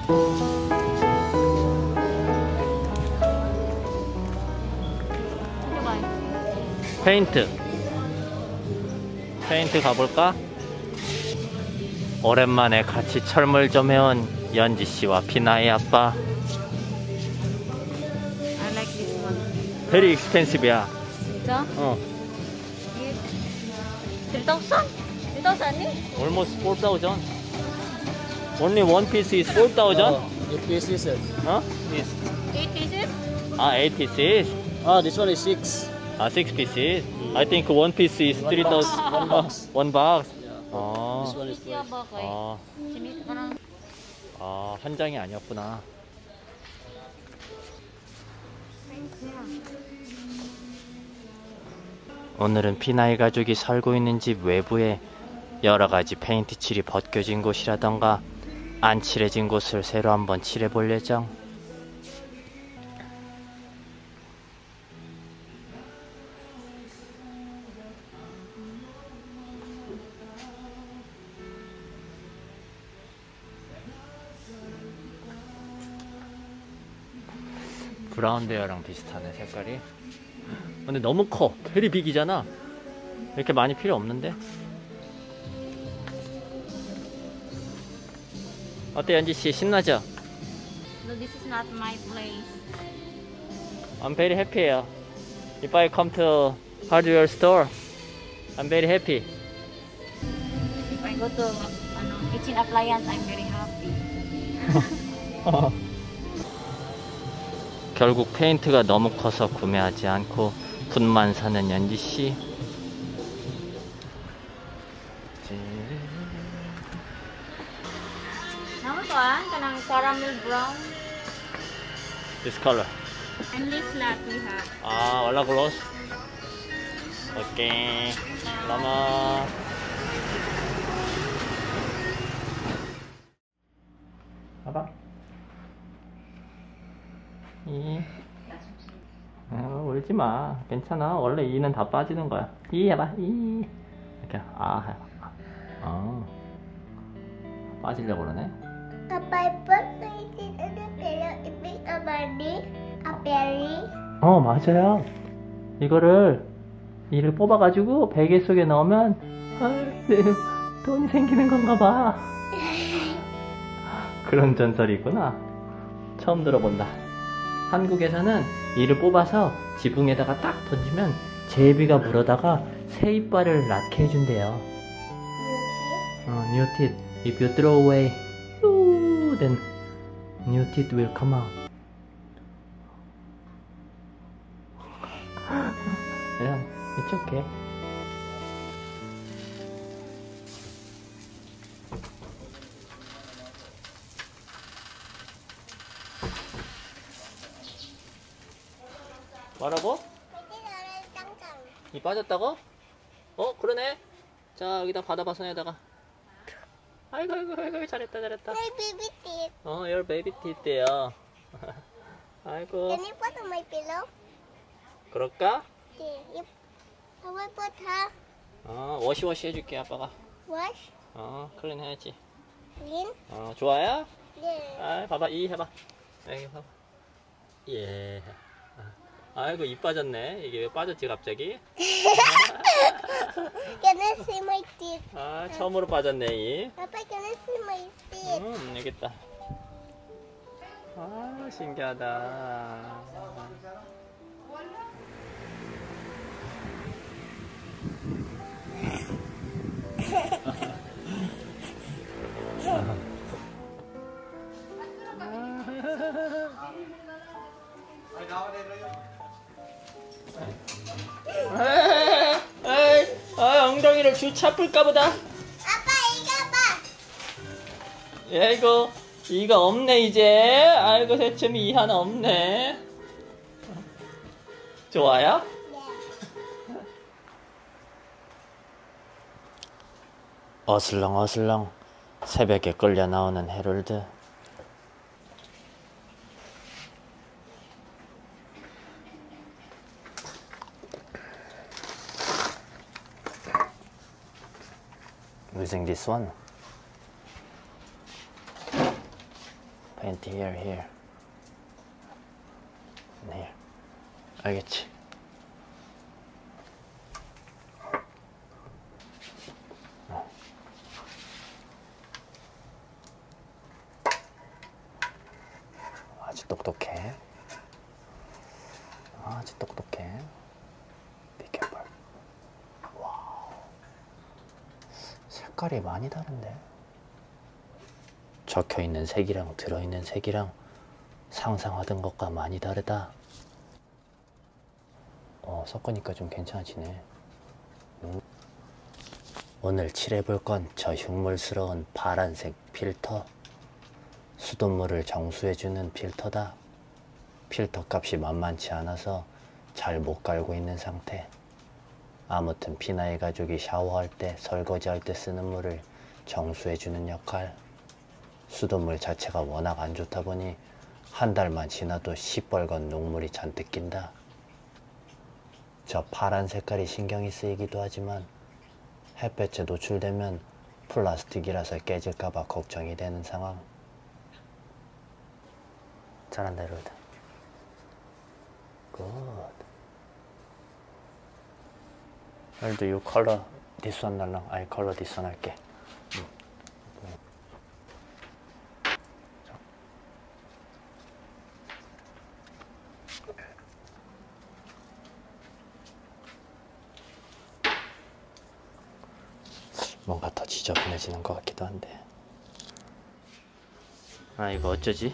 페인트 가볼까? 오랜만에 같이 철물 좀 해온 연지씨와 피나의 아빠. I like this one. Very expensive야. 진짜? 어. 3,000? 3,000 Almost 4,000. Only one piece is 4,000? The pieces. Huh? Is 8 pieces? 8 pieces. This one is 6. 6 pieces. I think one piece is 3,000. One box. One box. Yeah. 아. This one is 12. Siya ba kay? 아. Sinita ka ng 한 장이 아니었구나. 오늘은 피나이 가족이 살고 있는 집 외부에 여러가지 페인트 칠이 벗겨진 곳이라던가 안 칠해진 곳을 새로 한번 칠해볼 예정. 브라운 베어랑 비슷하네 색깔이. 근데 너무 커. 베리 빅이잖아. 이렇게 많이 필요 없는데. 어때 연지씨 신나죠? No, this is not my place. I'm very happy. If I come to hardware store, I'm very happy. If I go to kitchen appliance, I'm very happy. 결국 페인트가 너무 커서 구매하지 않고 붓만 사는 연지씨. Naman ko kanang caramel brown. This color. And this flat we have. warna gloss. 오케이. lama. 봐봐. 울지 마. 괜찮아. 원래 이는 다 빠지는 거야. 이 해봐. 이. 이렇게. 해봐. 빠지려고 그러네. Apai birthday is a berry, a berry. 맞아요. 이거를 이를 뽑아가지고 베개 속에 넣으면 돈이 생기는 건가 봐. 그런 전설이 있구나. 처음 들어본다. 한국에서는 이를 뽑아서 지붕에다가 딱 던지면 제비가 물어다가 새 이빨을 낳게 해준대요. New teeth. If you throw away, then new teeth will come out. Yeah, it's okay. 뭐라고? 이 빠졌다고? 그러네. 자, 여기다 받아봐, 손에다가. 아이고 잘했다. My baby teeth. your baby teeth예요. 아이고. Can you put on my pillow? 그럴까? Yep. How I put her? 워시 해줄게, 아빠가. Wash? 클린 해야지. Clean? 좋아요? Yeah. 봐봐, 이 해봐. 여기 봐봐. 예. 아이고, 이 빠졌네. 이게 왜 빠졌지, 갑자기? Can I see my teeth? 처음으로 빠졌네, 이. Papa, can I see my teeth? 여기 있다. 신기하다. 엉덩이를 주차뿔까 보다. 아빠, 이거 봐. 야, 이가 없네, 이제. 아이고, 새침이 이 하나 없네. 좋아요? 어슬렁 새벽에 끌려 나오는 해롤드. Using this one. paint here, here, and here. 알겠지? 아주 똑똑해. 아주 똑똑해. Be careful. 와우. 색깔이 많이 다른데? 적혀있는 색이랑 들어있는 색이랑 상상하던 것과 많이 다르다. 섞으니까 좀 괜찮아지네. 오늘 칠해볼 건 저 흉물스러운 파란색 필터. 수돗물을 정수해주는 필터다. 필터 값이 만만치 않아서 잘 못 갈고 있는 상태. 아무튼 피나의 가족이 샤워할 때, 설거지할 때 쓰는 물을 정수해주는 역할. 수돗물 자체가 워낙 안 좋다 보니 한 달만 지나도 시뻘건 녹물이 잔뜩 낀다. 저 파란 색깔이 신경이 쓰이기도 하지만 햇볕에 노출되면 플라스틱이라서 깨질까봐 걱정이 되는 상황. 잘한다, 이러다. 굿. Do you color this one 날랑? I color this one 할게. 뭔가 더 지저분해지는 것 같기도 한데. 아, 이거 어쩌지?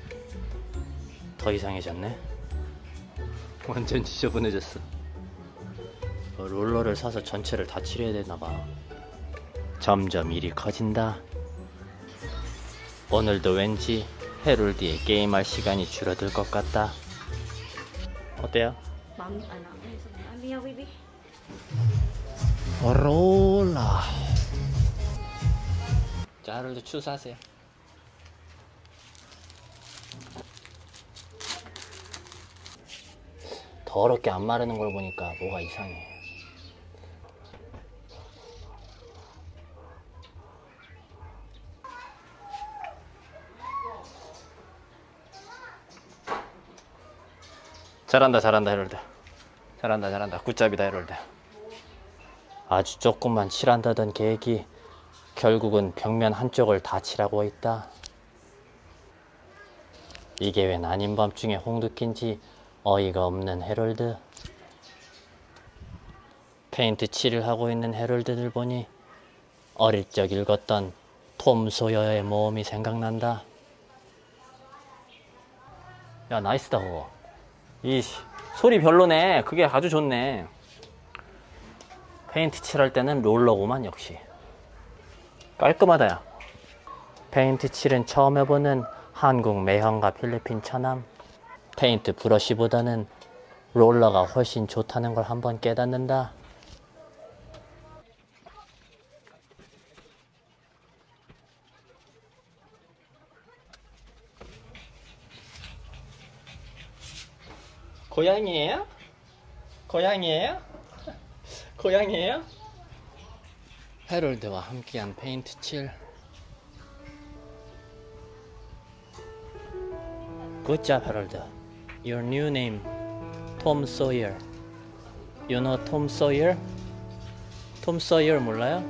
더 이상해졌네. 완전 지저분해졌어. 롤러를 사서 전체를 다 칠해야 되나봐. 점점 일이 커진다. 오늘도 왠지 해롤드에 게임할 시간이 줄어들 것 같다. 어때요? Mami, baby. 롤러. 자, 해롤드 추수하세요. 더럽게 안 마르는 걸 보니까 뭐가 이상해. 잘한다, 잘한다, 해롤드. 잘한다, 잘한다. 굿잡이다, 해롤드. 아주 조금만 칠한다던 계획이 결국은 벽면 한쪽을 다 칠하고 있다. 이게 웬 아닌 밤중에 홍두끼인지 어이가 없는 해롤드. 페인트 칠을 하고 있는 해롤드들 보니 어릴 적 읽었던 톰 소여의 모험이 생각난다. 야, 나이스다 그거. 이 소리 별로네. 그게 아주 좋네. 페인트 칠할 때는 롤러구만. 역시 깔끔하다. 야, 페인트 칠은 처음 해보는 한국 매형과 필리핀 처남. 페인트 브러쉬보다는 롤러가 훨씬 좋다는 걸 한번 깨닫는다. 고양이에요? 고양이에요? 고양이에요? 해롤드와 함께한 페인트 칠. Good job, Harold. Your new name, Tom Sawyer. You know Tom Sawyer? Tom Sawyer 몰라요?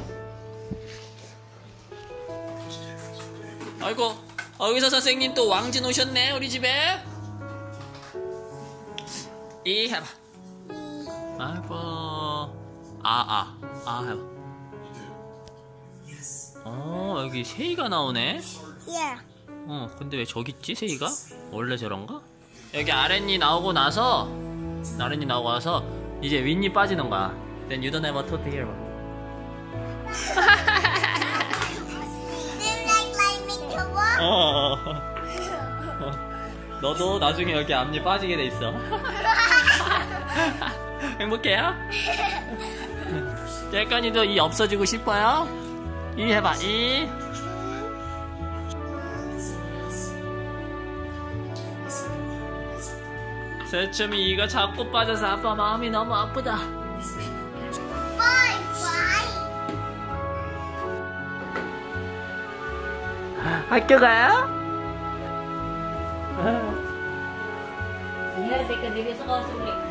아이고, 의사 선생님 또 왕진 오셨네, 우리 집에. 이 해봐. 아이고, 해봐. 여기 새이가 나오네. Yeah. 근데 왜 저기 있지, 새이가? 원래 저런가? 여기 아랫니 나오고 나서 이제 윗니 빠지는 거야. Then you don't have a tooth here. Seem like me to walk. 너도 나중에 여기 앞니 빠지게 돼 있어. 행복해요? 짤까니도 이 없어지고 싶어요? 이 해봐, 이. 새춤이 이가 자꾸 빠져서 아빠 마음이 너무 아프다. Bye, bye. 학교 가요? Hingar ka dili sa kausuli.